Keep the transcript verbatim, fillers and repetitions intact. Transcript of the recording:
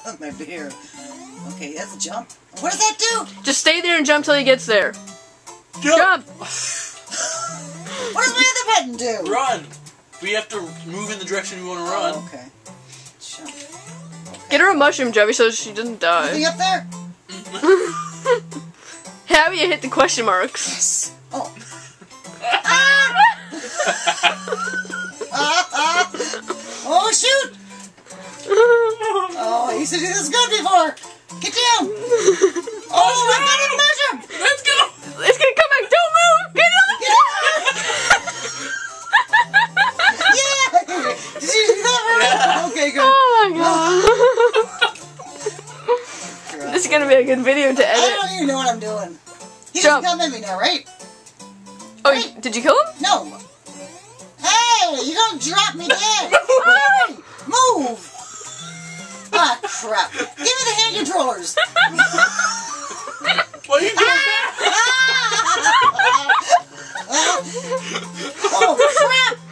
My beer. Okay, that's a jump. What does that do? Just stay there and jump till he gets there. Jump! Jump! What does my other button do? Run! We have to move in the direction we want to run. Oh, okay. Jump. Okay. Get her a mushroom, Joey, so she doesn't die. Anything up there? Happy you hit the question marks. Yes. Oh. Ah! ah, ah. Oh, shoot! Oh, I used to do this good before. Get down! Oh, I got a mushroom! Let's go! It's gonna come back. Don't move! Get up! Yeah! Did you do that right? Okay, good. Oh my god. This is gonna be a good video to I edit. don't even know what I'm doing. He Jump. doesn't come at me now, right? Oh, Right? did you kill him? No. Hey, you don't drop me dead. Hey, move. Ah, crap. Give me the hand controllers. Why are you doing that? Oh, crap.